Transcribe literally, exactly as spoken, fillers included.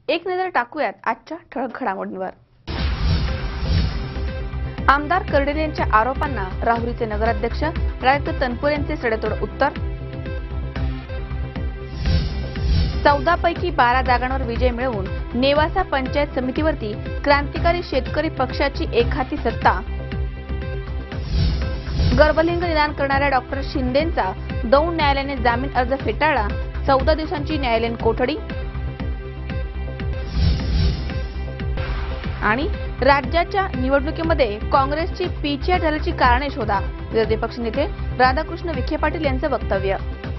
एक नजर टाकूयात आजच्या ठळक घडामोडींवर। आमदार कर्डिले यांच्या आरोपांना राहुरीचे नगराध्यक्ष राजदत्त तनपुरे यांचे सडेतोड उत्तर। चौदा पैकी बारा जागांवर विजय मिळवून नेवासा पंचायत समितीवरती क्रांतिकारी शेतकरी पक्षाची एकहाती सत्ता। गर्भलिंग निदान करणाऱ्या डॉक्टर शिंदेंचा दौंड न्यायालयाने जामीन अर्ज फेटाळला, चौदा दिवसांची न्यायालयीन कोठडी। आणि राज्याच्या निवडणुकीमध्ये काँग्रेसची पीछेहाट झाल्याची कारणे शोधा, विरोधी पक्षनेते राधाकृष्ण विखे पाटील यांचं वक्तव्य।